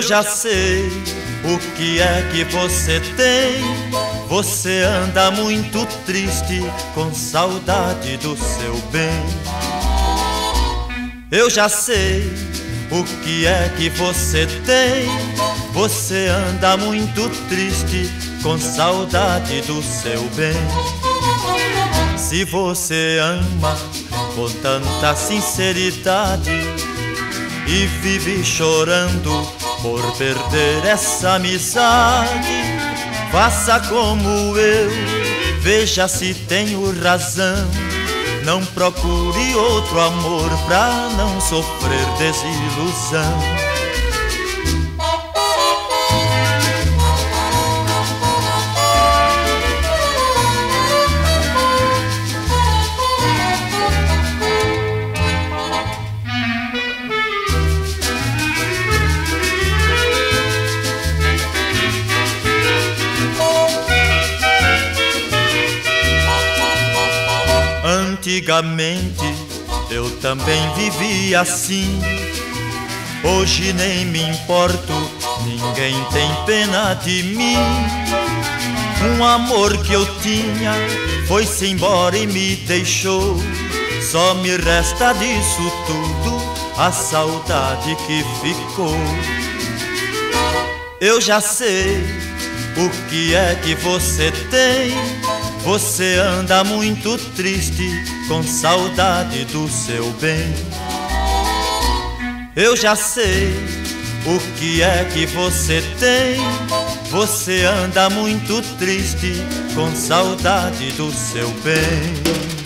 Eu já sei o que é que você tem. Você anda muito triste, com saudade do seu bem. Eu já sei o que é que você tem. Você anda muito triste, com saudade do seu bem. Se você ama com tanta sinceridade e vive chorando por perder essa amizade, faça como eu, veja se tenho razão. Não procure outro amor pra não sofrer desilusão. Antigamente eu também vivia assim. Hoje nem me importo, ninguém tem pena de mim. Um amor que eu tinha foi-se embora e me deixou. Só me resta disso tudo a saudade que ficou. Eu já sei o que é que você tem. Você anda muito triste, com saudade do seu bem. Eu já sei o que é que você tem. Você anda muito triste, com saudade do seu bem.